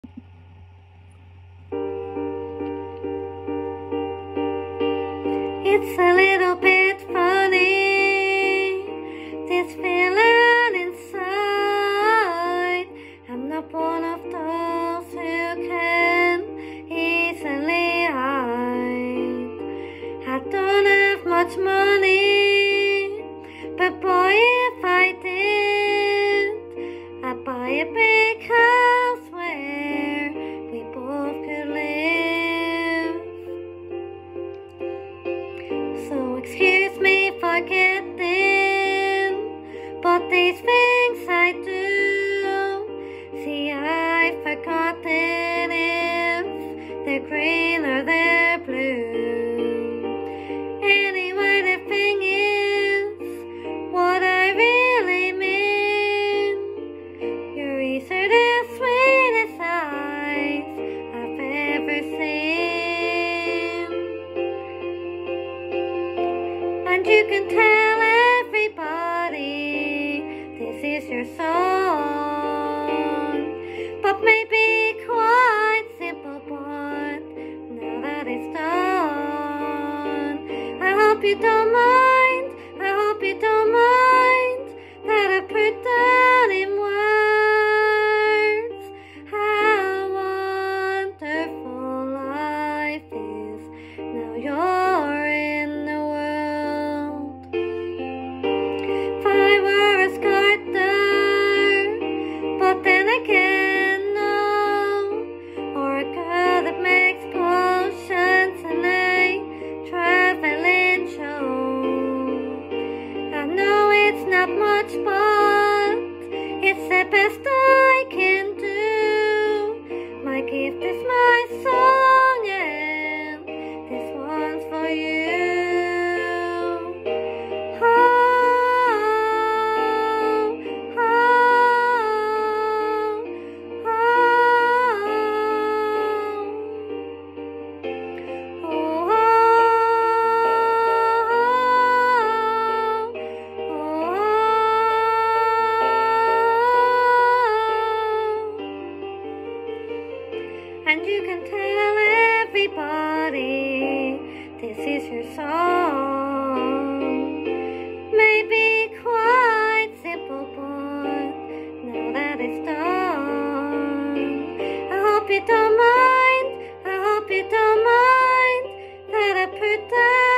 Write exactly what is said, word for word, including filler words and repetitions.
It's a little bit funny, this feeling inside. I'm not one of those who can easily hide. I don't have much money, but boy, if I did, I'd buy a big house where we both could live. So excuse me for getting, but these things I do, see, I've forgotten if they're green or they're blue. Anyway, the thing is, what I really mean, you're either the sweetest eyes I've ever seen. And you can tell everybody this is your song, but maybe quite simple, but now that it's done, I hope you don't mind, I hope you don't mind that I put down in words how wonderful life is. Now you're in the world. If I were a sculptor, but then again, no, or a girl that makes potions and a traveling show. I know it's not much, but it's the best I can do. My gift is my song, and this one's for you. Oh, oh, and you can tell everybody this is your song. Maybe quite simple, but now that it's done, I hope you don't mind, I hope you don't mind that I put down